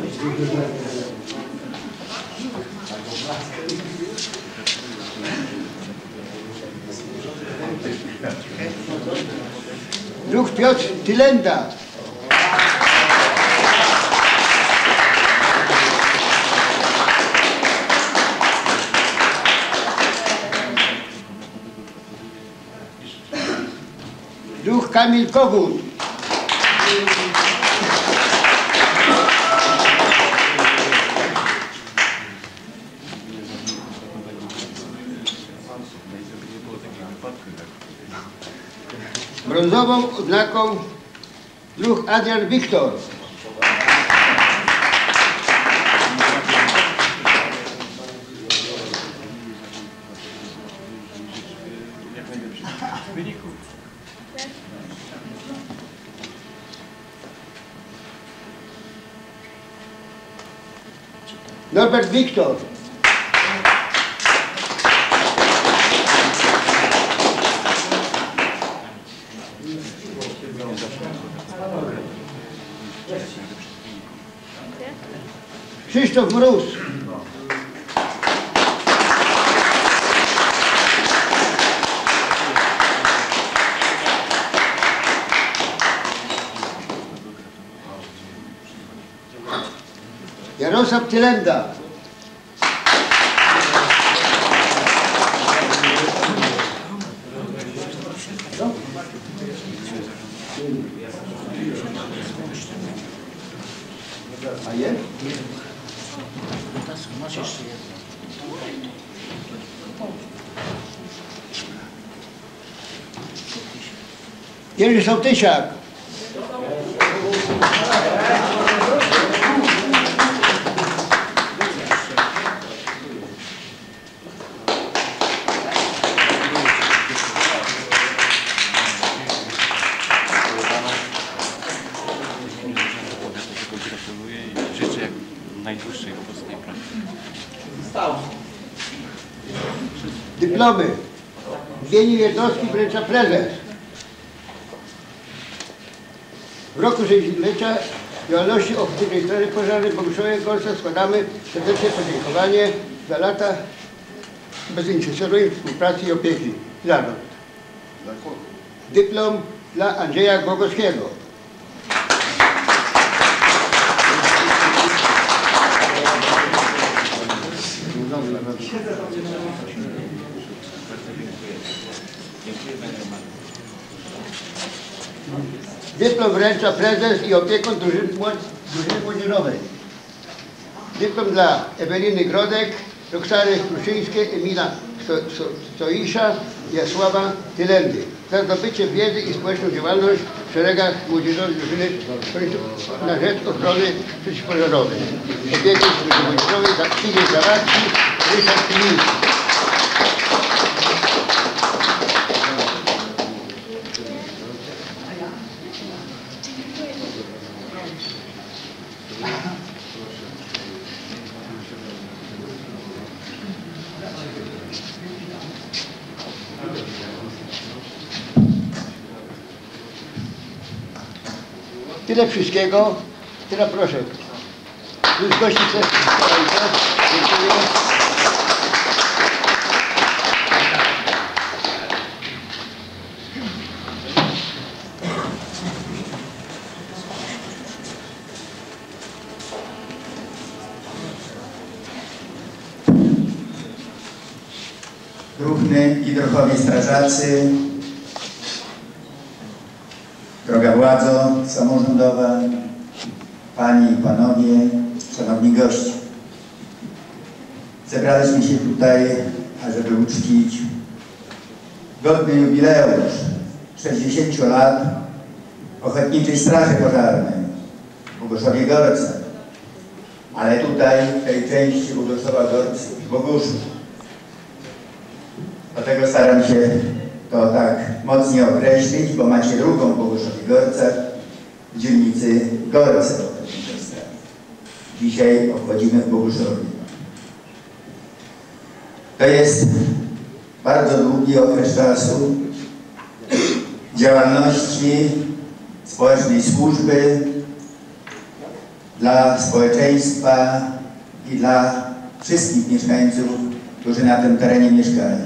Druh Piotr Tylenda. Druh Kamil Kogut. Brązową odznaką druh Adrian Wiktor. Norbert Wiktor. Krzysztof Mróz. Jarosław Tylenda. A jest? Masz jeszcze jedno. Jerzy Sołtysiak. Życzę jak najdłuższej owocnej pracy. Dyplomy. W imieniu jednostki wręcza prezes. W roku 60-lecia działalności Ochotniczej Straży Pożarnej Boguszowej Gorce składamy serdeczne podziękowanie za lata bezinteresownej współpracy i opieki. Zarząd. Dyplom dla Andrzeja Głogowskiego. Dyplom wręcza prezes i opiekun drużyny młodzieżowej. Dyplom dla Eweliny Grodek, Roxany Kruszyńskiej, Emila Stoisza i Jasława Tylendy za zdobycie wiedzy i społeczną działalność w szeregach młodzieżowej drużyny na rzecz ochrony przeciwpożarowej. Opiekun drużyny młodzieżowej za Krzysiek Zawarski, Ryszard Kiliński. Tyle wszystkiego. Tyle proszę. Już gości chcę. Dziękuję. Druhny i druhowie strażacy, droga władzo samorządowa, panie i panowie, szanowni goście. Zebraliśmy się tutaj, ażeby uczcić godny jubileusz 60 lat Ochotniczej Straży Pożarnej w Boguszowie-Gorce, ale tutaj w tej części Boguszowa-Gorzów. Dlatego staram się to tak mocniej określić, bo macie drugą Boguszowie-Gorce w dzielnicy Gorce. Dzisiaj obchodzimy w Boguszowie. To jest bardzo długi okres czasu działalności społecznej służby dla społeczeństwa i dla wszystkich mieszkańców, którzy na tym terenie mieszkają.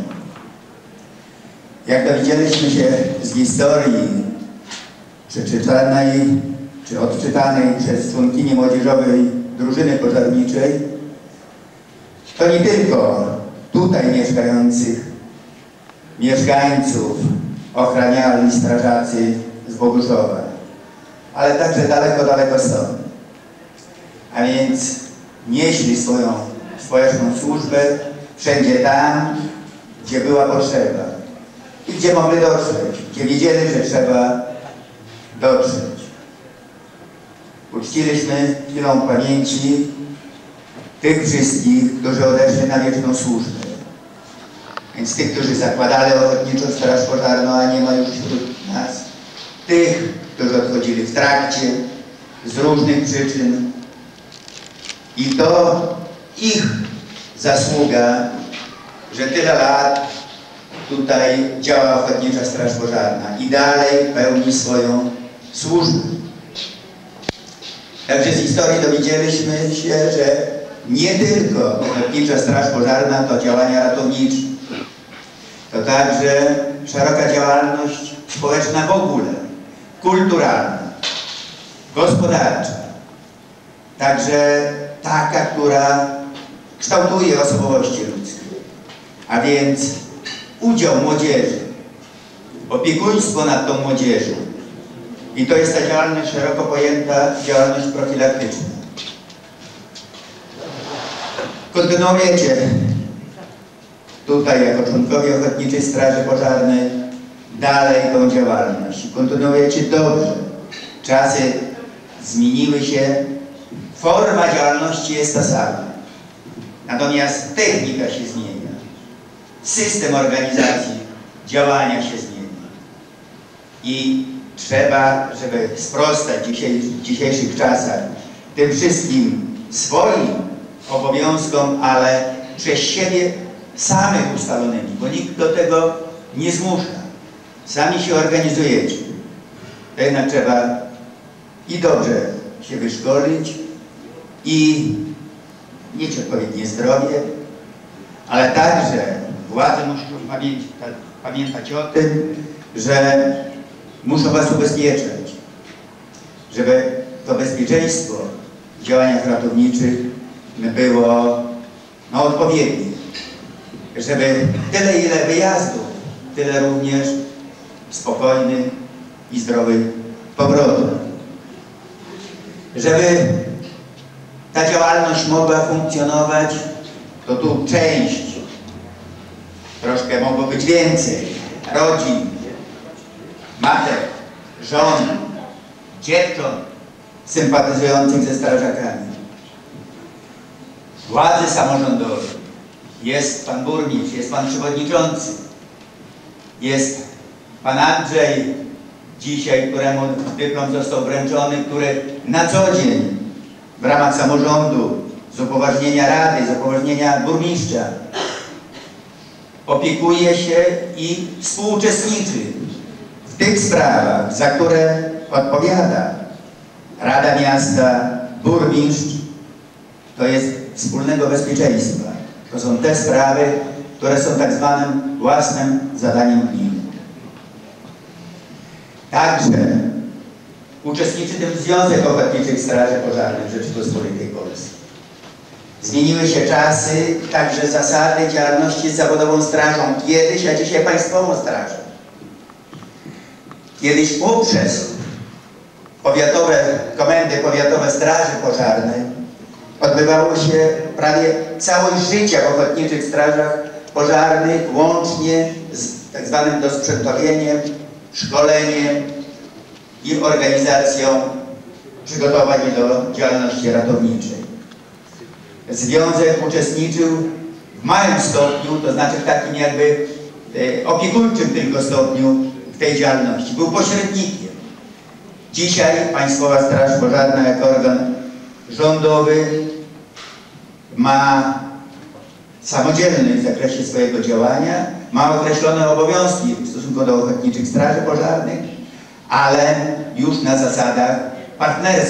Jak dowiedzieliśmy się z historii przeczytanej czy odczytanej przez członkinię młodzieżowej drużyny pożarniczej, to nie tylko tutaj mieszkających mieszkańców ochraniali strażacy z Boguszowa, ale także daleko, daleko stąd. A więc nieśli swoją społeczną służbę wszędzie tam, gdzie była potrzeba i gdzie mogli dotrzeć, gdzie wiedzieli, że trzeba dotrzeć. Uczciliśmy chwilą pamięci tych wszystkich, którzy odeszli na wieczną służbę. Więc tych, którzy zakładali Ochotniczą Straż Pożarną, a nie ma już wśród nas. Tych, którzy odchodzili w trakcie, z różnych przyczyn. I to ich zasługa, że tyle lat tutaj działa Ochotnicza Straż Pożarna i dalej pełni swoją służbę. Także z historii dowiedzieliśmy się, że nie tylko Ochotnicza Straż Pożarna to działania ratownicze, to także szeroka działalność społeczna w ogóle, kulturalna, gospodarcza, także taka, która kształtuje osobowości ludzkie, a więc udział młodzieży, opiekuństwo nad tą młodzieżą. I to jest ta działalność szeroko pojęta, działalność profilaktyczna. Kontynuujecie tutaj jako członkowie Ochotniczej Straży Pożarnej dalej tą działalność. Kontynuujecie dobrze. Czasy zmieniły się, forma działalności jest ta sama. Natomiast technika się zmienia. System organizacji działania się zmienia. I trzeba, żeby sprostać w dzisiejszych czasach tym wszystkim swoim obowiązkom, ale przez siebie samych ustalonymi, bo nikt do tego nie zmusza. Sami się organizujecie. To jednak trzeba i dobrze się wyszkolić i mieć odpowiednie zdrowie, ale także władze muszą pamiętać o tym, że muszą was ubezpieczać, żeby to bezpieczeństwo w działaniach ratowniczych było odpowiednie, żeby tyle ile wyjazdów, tyle również spokojnych i zdrowych powrotów. Żeby ta działalność mogła funkcjonować, to tu część, troszkę mogło być więcej, rodzin, matek, żon, dziewcząt sympatyzujących ze strażakami. Władzy samorządowe. Jest pan burmistrz, jest pan przewodniczący, jest pan Andrzej dzisiaj, któremu dyplom został wręczony, który na co dzień w ramach samorządu, z upoważnienia rady, z upoważnienia burmistrza opiekuje się i współuczestniczy w tych sprawach, za które odpowiada Rada Miasta, burmistrz. To jest wspólnego bezpieczeństwa. To są te sprawy, które są tak zwanym własnym zadaniem gminy. Także uczestniczy w tym Związek Ochotniczych Straży Pożarnych Rzeczypospolitej Polskiej. Zmieniły się czasy, także zasady działalności z zawodową strażą kiedyś, a dzisiaj państwową strażą. Kiedyś poprzez komendy powiatowe straży pożarnej odbywało się prawie całość życia w Ochotniczych Strażach Pożarnych, łącznie z tak zwanym dosprzętowieniem, szkoleniem i organizacją przygotowań do działalności ratowniczej. Związek uczestniczył w małym stopniu, to znaczy w takim jakby opiekuńczym tylko stopniu w tej działalności. Był pośrednikiem. Dzisiaj Państwowa Straż Pożarna jako organ rządowy ma samodzielny w zakresie swojego działania, ma określone obowiązki w stosunku do Ochotniczych Straży Pożarnych, ale już na zasadach partnerskich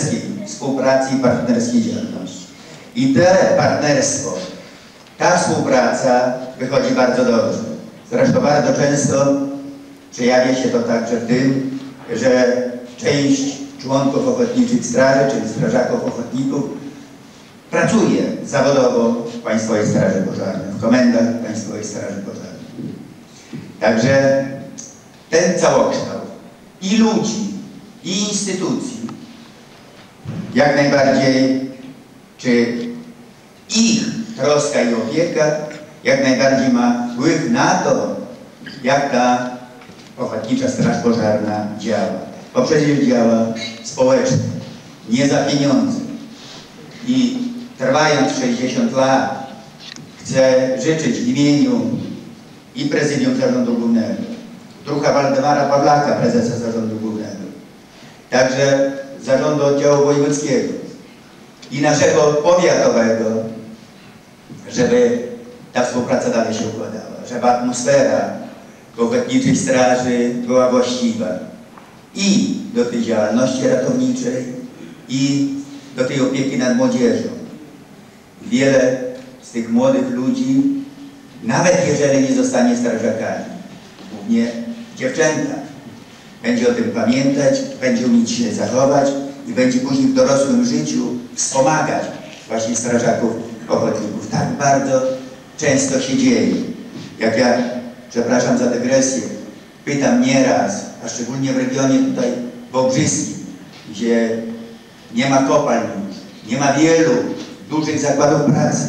współpracy i partnerskiej działalności. I to partnerstwo, ta współpraca wychodzi bardzo dobrze. Zresztą bardzo często przejawia się to także w tym, że część członków ochotniczych straży, czyli strażaków ochotników, pracuje zawodowo w Państwowej Straży Pożarnej, w komendach Państwowej Straży Pożarnej. Także ten całokształt i ludzi, i instytucji, jak najbardziej, czy ich troska i opieka, jak najbardziej ma wpływ na to, jak ta Ochotnicza Straż Pożarna działa. Bo przecież działa społecznie, nie za pieniądze. I trwając 60 lat, chcę życzyć w imieniu i Prezydium Zarządu Głównego, druha Waldemara Pawlaka, prezesa Zarządu Głównego, także Zarządu Oddziału Wojewódzkiego i naszego powiatowego, żeby ta współpraca dalej się układała, żeby atmosfera w Ochotniczej Straży była właściwa i do tej działalności ratowniczej, i do tej opieki nad młodzieżą. Wiele z tych młodych ludzi, nawet jeżeli nie zostanie strażakami, głównie dziewczęta, będzie o tym pamiętać, będzie umieć się zachować i będzie później w dorosłym życiu wspomagać właśnie strażaków ochotników. Tak bardzo często się dzieje. Jak ja, przepraszam za dygresję, pytam nieraz, a szczególnie w regionie tutaj wałbrzyskim, gdzie nie ma kopalń już, nie ma wielu dużych zakładów pracy,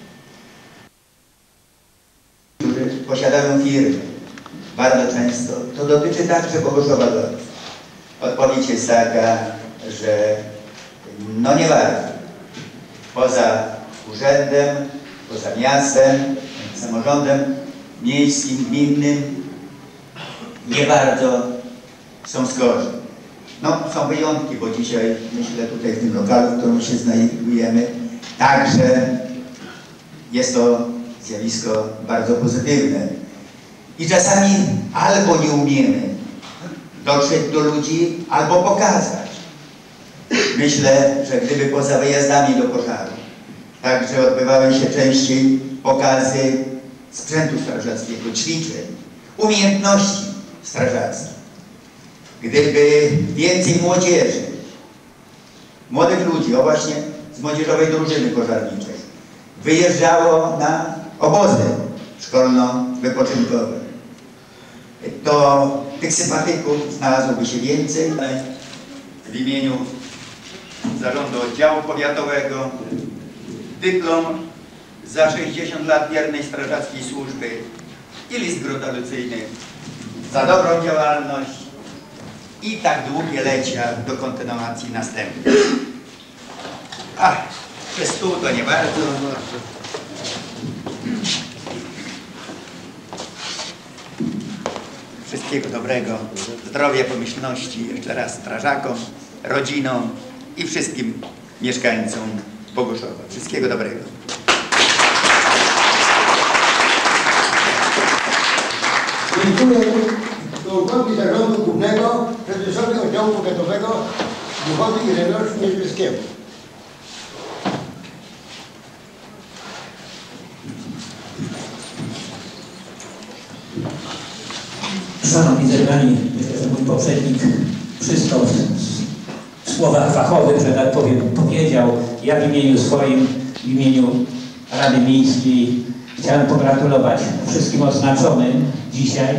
którzy posiadają firmy. Bardzo często to dotyczy także Boguszowa-Gorców. Odpowiedź jest taka, że no nie warto. Poza urzędem, poza miastem, samorządem miejskim, gminnym nie bardzo są skorzy. No, są wyjątki, bo dzisiaj, myślę, tutaj w tym lokalu, w którym się znajdujemy, także jest to zjawisko bardzo pozytywne. I czasami albo nie umiemy dotrzeć do ludzi, albo pokazać. Myślę, że gdyby poza wyjazdami do pożaru także odbywały się częściej pokazy sprzętu strażackiego, ćwiczeń, umiejętności strażackich. Gdyby więcej młodzieży, młodych ludzi, o właśnie z młodzieżowej drużyny pożarniczej, wyjeżdżało na obozy szkolno-wypoczynkowe, to tych sympatyków znalazłoby się więcej. W imieniu Zarządu Oddziału Powiatowego dyplom za 60 lat wiernej strażackiej służby i list gratulacyjny za dobrą działalność i tak długie lecia do kontynuacji następnej. Ach, przez stół to nie bardzo. Wszystkiego dobrego, zdrowia, pomyślności, jeszcze raz strażakom, rodzinom i wszystkim mieszkańcom Boguszowa. Wszystkiego dobrego. Dziękuję członkowi Zarządu Głównego, prezesowi Oddziału Powiatowego Duchowi Ireneuszowi Niedźwieckiemu. Szanowni zebrani, myślę, że mój poprzednik wszystko w słowach fachowych, że tak powiem, powiedział. Ja w imieniu swoim, w imieniu Rady Miejskiej chciałem pogratulować wszystkim odznaczonym dzisiaj,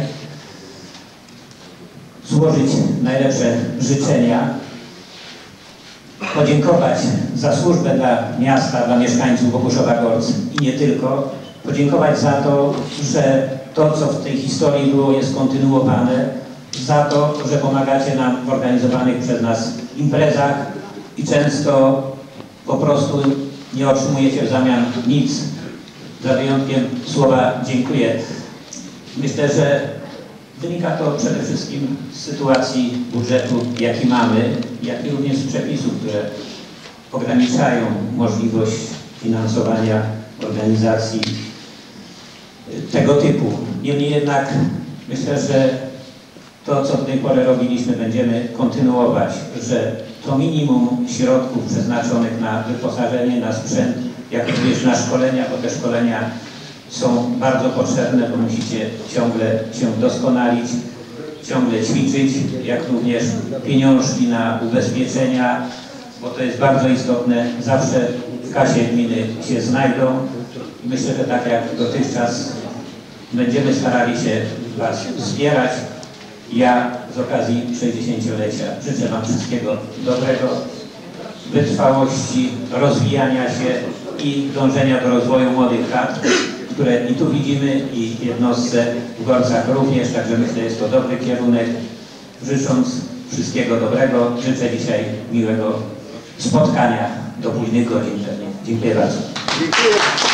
złożyć najlepsze życzenia, podziękować za służbę dla miasta, dla mieszkańców Boguszowa-Gorc i nie tylko, podziękować za to, że to, co w tej historii było, jest kontynuowane, za to, że pomagacie nam w organizowanych przez nas imprezach i często po prostu nie otrzymujecie w zamian nic, za wyjątkiem słowa dziękuję. Myślę, że wynika to przede wszystkim z sytuacji budżetu, jaki mamy, jak i również z przepisów, które ograniczają możliwość finansowania organizacji tego typu. Niemniej jednak myślę, że to, co do tej pory robiliśmy, będziemy kontynuować, że to minimum środków przeznaczonych na wyposażenie, na sprzęt, jak również na szkolenia, bo te szkolenia są bardzo potrzebne, bo musicie ciągle się doskonalić, ciągle ćwiczyć, jak również pieniążki na ubezpieczenia, bo to jest bardzo istotne, zawsze w kasie gminy się znajdą. I myślę, że tak jak dotychczas będziemy starali się Was wspierać. Ja z okazji 60-lecia życzę Wam wszystkiego dobrego, wytrwałości, rozwijania się i dążenia do rozwoju młodych kadr, które i tu widzimy, i w jednostce w Gorcach również, także myślę, że jest to dobry kierunek. Życząc wszystkiego dobrego, życzę dzisiaj miłego spotkania do późnych godzin pewnie. Dziękuję bardzo. Dziękuję.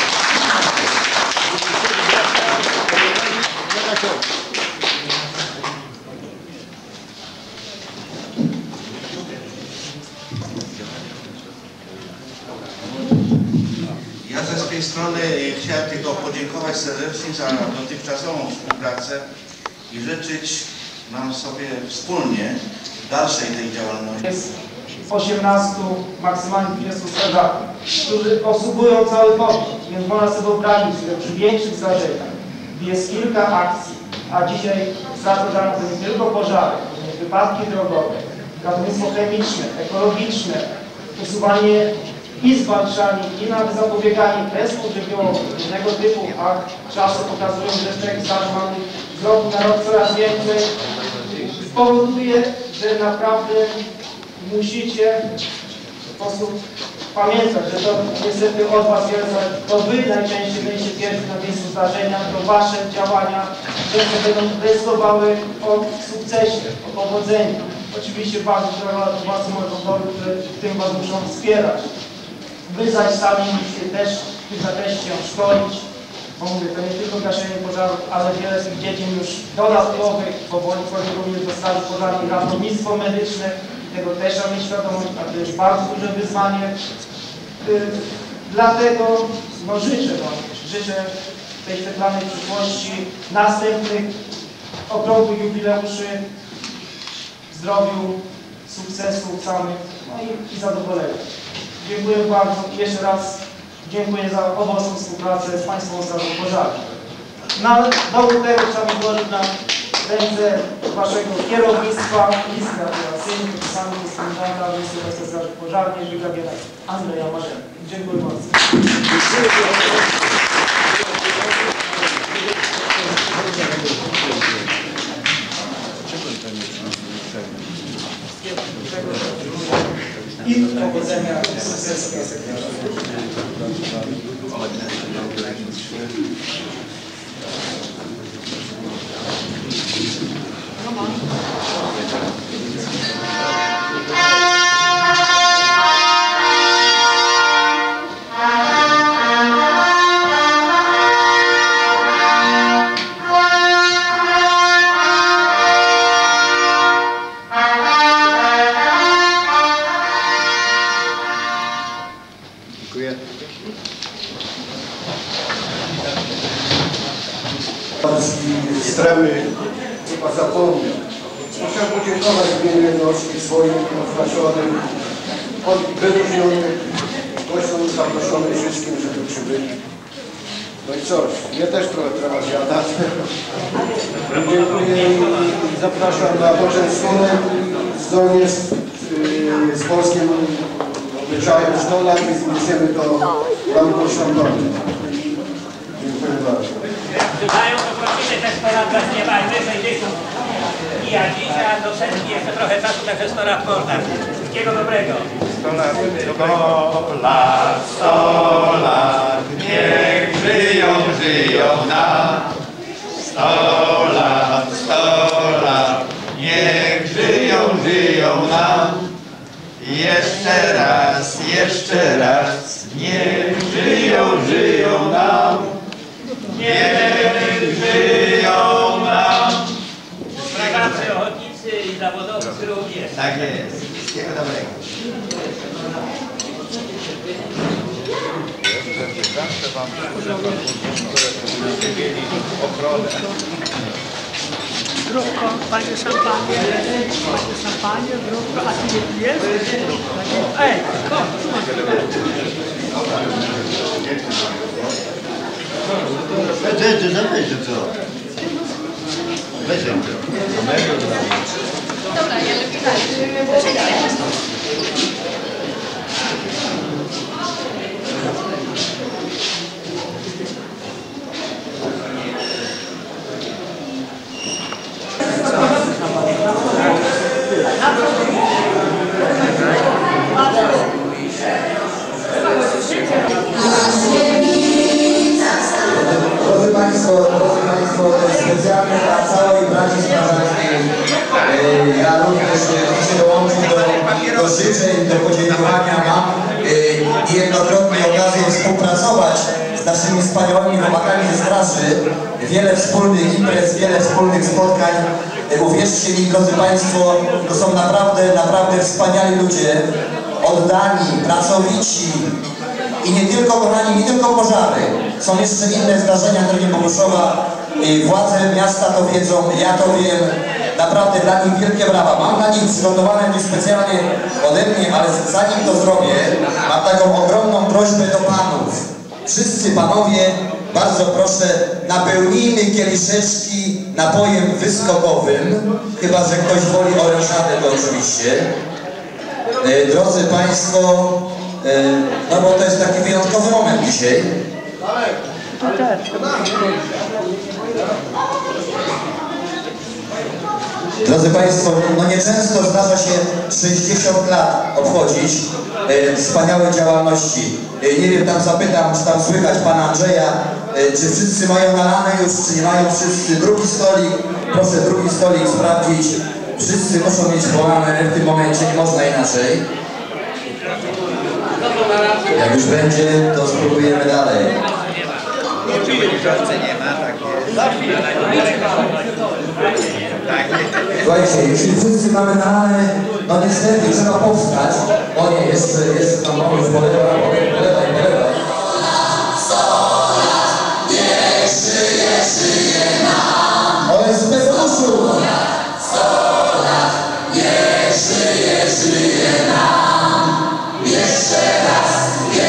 Ja ze swojej strony chciałem tylko podziękować serdecznie za dotychczasową współpracę i życzyć nam sobie wspólnie dalszej tej działalności. Jest 18, maksymalnie 20 strażaków, którzy obsługują cały powiat, więc można sobie wyobrazić, że przy większych zdarzeniach jest kilka akcji, a dzisiaj straż pożarna to nie tylko pożary, również wypadki drogowe, ratownictwo chemiczne, ekologiczne, usuwanie i zwalczanie, i nawet zapobieganie klęskom żywiołowych różnego typu, a czasy pokazują, że takich zdarzeń mamy z roku na rok coraz więcej, spowoduje, że naprawdę musicie w sposób pamiętać, że to niestety od Was wiele zależy. To Wy najczęściej będziecie pierwsi na miejscu zdarzenia, to Wasze działania często będą decydowały o sukcesie, o powodzeniu. Oczywiście bardzo władze samorządowe, które w tym Was muszą wspierać. Wy zaś sami musicie też w tym zakresie się szkolić, bo mówię, to nie tylko gaszenie pożarów, ale wiele z tych dziedzin już dodatkowych, powoli również dostali pożarni ratownictwo medyczne. Tego też trzeba mieć świadomość, a to jest bardzo duże wyzwanie. Dlatego no, życzę tej świetlanej przyszłości, następnych okrągłych jubileuszy, zdrowiu, sukcesu samych, no i zadowolenia. Dziękuję bardzo i jeszcze raz dziękuję za owocną współpracę z Państwową Strażą Pożarną. Na dowód tego trzeba złożyć na ręce Waszego kierownictwa list gratulacyjny podpisany przez komendanta Wojskowej Straży Pożarnej brygadiera Andrzeja Marzena. Dziękuję bardzo. I powodzenia sukcesów. Dziękuję. Stremy chyba zapomniał. Chciałem podziękować w imieniu jednostki swoim oznaczonym, wyróżnionym, gościom zaproszonym wszystkim, żeby przybyli. No i cóż, mnie też trochę trzeba zjadać. Dziękuję i zapraszam na poczęstunek zgodnie z polskim obyczajem stola i zniesiemy to ramką świątową. Dziękuję bardzo. Mają to prosimy te 100 lat zaśpiewajmy, 60 i ja dzisiaj, a do setki jeszcze trochę czasu, także 100 lat można. Wszystkiego dobrego. 100 lat, niech żyją nam. 100 lat, niech żyją nam. Jeszcze raz, niech żyją nam. Niech żyją nam. Strażacy, ochotnicy i zawodowcy również. Tak jest. Wszystkiego dobrego. Zawsze Wam służę, które mieli ochronę. zdrówko, panie szampanie, zdrówko, a ty nie pijesz? Ej, Ty zamyśl, co? Weź ją. Dobra, ja lepiej tak. Drodzy Państwo, to jest specjalne dla całej braci strażackiej. Ja również chcę się dołączyć do życzeń, do podziękowania. Mam niejednokrotnie okazję współpracować z naszymi wspaniałymi chłopakami ze straży. Wiele wspólnych imprez, wiele wspólnych spotkań. Uwierzcie mi, drodzy Państwo, to są naprawdę wspaniali ludzie, oddani, pracowici. I nie tylko, kochani, nie tylko pożary. Są jeszcze inne zdarzenia w terenie Boguszowa. Władze miasta to wiedzą, ja to wiem. Naprawdę dla nich wielkie brawa. Mam dla nich przygotowane coś specjalnie ode mnie, ale zanim to zrobię, mam taką ogromną prośbę do panów. Wszyscy panowie, bardzo proszę, napełnijmy kieliszeczki napojem wyskokowym. Chyba że ktoś woli orężadę, to oczywiście. Drodzy Państwo, no bo to jest taki wyjątkowy moment dzisiaj. Drodzy Państwo, no nieczęsto zdarza się 60 lat obchodzić wspaniałej działalności. Nie wiem, tam zapytam, czy tam słychać pana Andrzeja, czy wszyscy mają nalane już, czy nie mają wszyscy. Drugi stolik, proszę drugi stolik sprawdzić. Wszyscy muszą mieć połamane w tym momencie, nie można inaczej. Jak już będzie, to spróbujemy dalej. Słuchajcie, jeśli wszyscy mamy nalane, no niestety trzeba powstać. O nie, jeszcze tam pomóż, polewaj. Żyje nam! Ale z Bezeuszu! 100 lat, żyje nam! Jeszcze raz,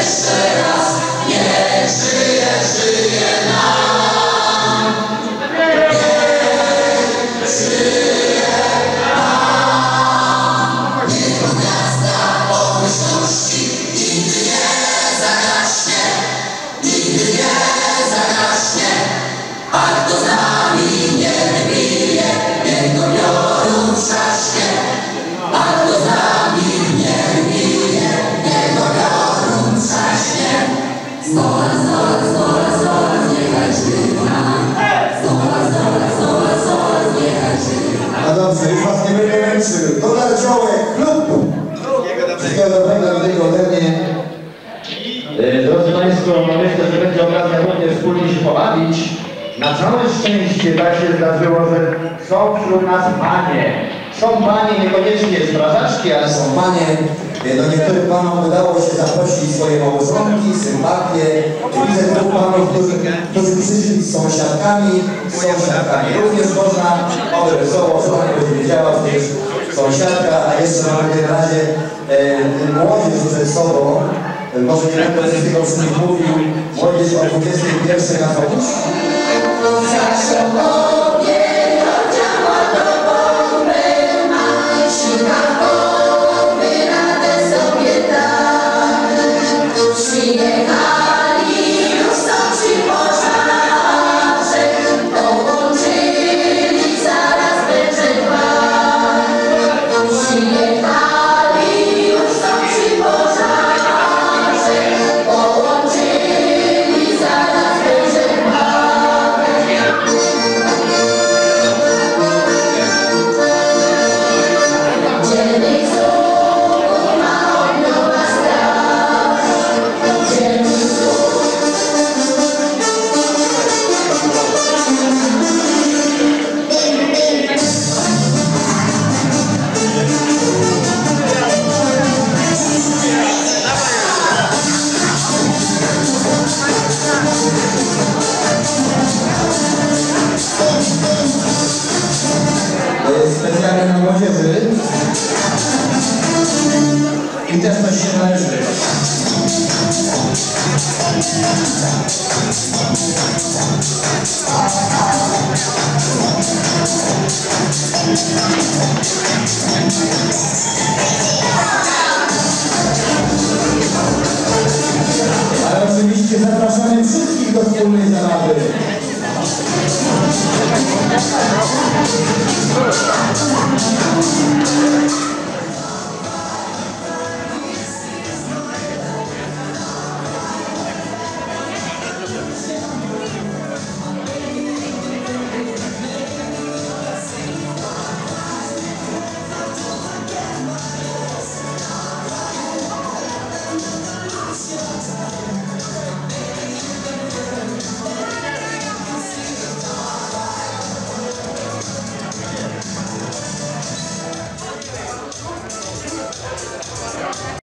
niech żyje nam! Niech żyje nam! Niech do miasta pomyślności nigdy nie zagaśnie, a kto z nami nie bije, niech go biorą trzaśnie, a kto z nami nie bije, niech go biorą trzaśnie. 100 lat, niechaj żyje nam. 100 lat, niechaj żyje nam. No dobrze, już was nie będę męczył. Dolar Ciołek, klub! Wszystkiego dobrego ode mnie. Drodzy Państwo, myślę, że będzie okazja również wspólnie się pobawić. Na całe szczęście tak się zdarzyło, że są wśród nas panie. Są panie, niekoniecznie strażaczki, ale są panie. No niektórym panom udało się zaprosić swoje małżonki, sympatie. Widzę dwóch panów, którzy przyszli z sąsiadkami. Również można, oby wesoło, żona nie będzie wiedziała, przecież sąsiadka, a jeszcze mamy w tym razie młodzież przed sobą. Może nie będę z tego przy nich mówił. Młodzież o 21 na Fokusz. i też coś się należy.